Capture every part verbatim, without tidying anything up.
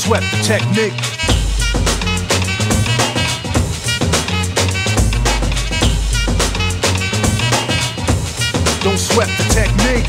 sweat the technique. Don't sweat the technique.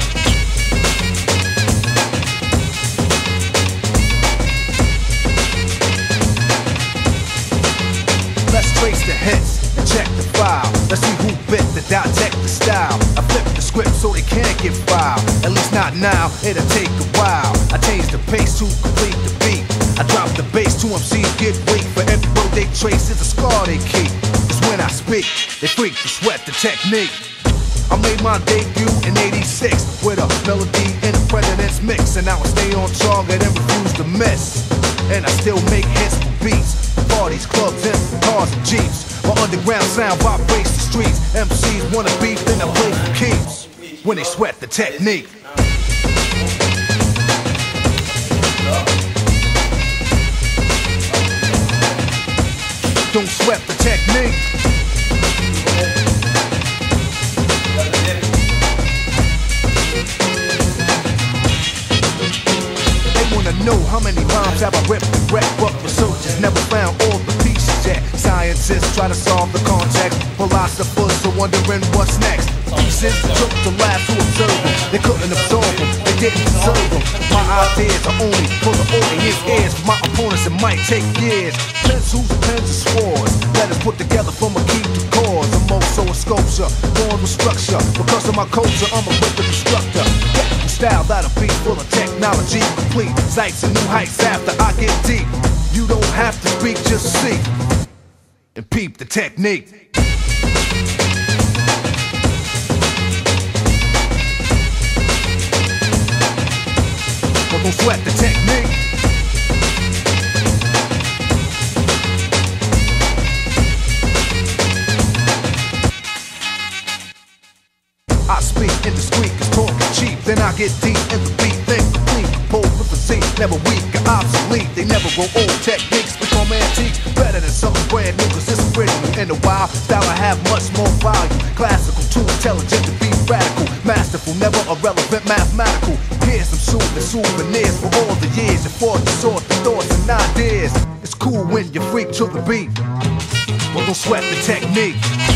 Let's trace the hits and check the file. Let's see who bit the dissect the style. I flip the script so they can't get filed. At least not now, it'll take a while. I change the pace to complete the beat. I drop the bass, two M Cs get weak. For every road they trace is a scar they keep. Cause when I speak, they freak to sweat the technique. I made my debut in eighty-six with a melody in the President's mix. And now I stay on target and refuse to miss. And I still make hits for beats, for parties, clubs, and cars and jeeps. My underground sound vibrates the streets. M Cs wanna beef, then I play for keeps. When they sweat the technique. Don't sweat the technique. Know how many rhymes have I ripped and wrecked, but researchers never found all the pieces yet. Scientists try to solve the context, philosophers are wondering what's next. Pieces took to laugh to observe them. They couldn't absorb them, they didn't deserve them. My ideas are only for the audience ears. For my opponents it might take years. Pencils, pens, and swords, letters put together from a key to chords. I'm also a sculpture, born with structure. Because of my culture, I'm a rhythm instructor. Style that'll be full of technology, complete sights and new heights after I get deep. You don't have to speak, just see and peep the technique. But don't sweat the technique. I speak indiscreet, cause talk is cheap. Then I get deep in the beat, think complete, composed with the Z. Never weak or obsolete, they never grow old. Techniques become antiques, better than something brand new, cause it's original. In a while, style I have much more value. Classical, too intelligent to be radical. Masterful, never irrelevant, mathematical. Here's some soothing souvenirs for all the years you fought to sort the thoughts and ideas. It's cool when you freak to the beat, but don't sweat the technique.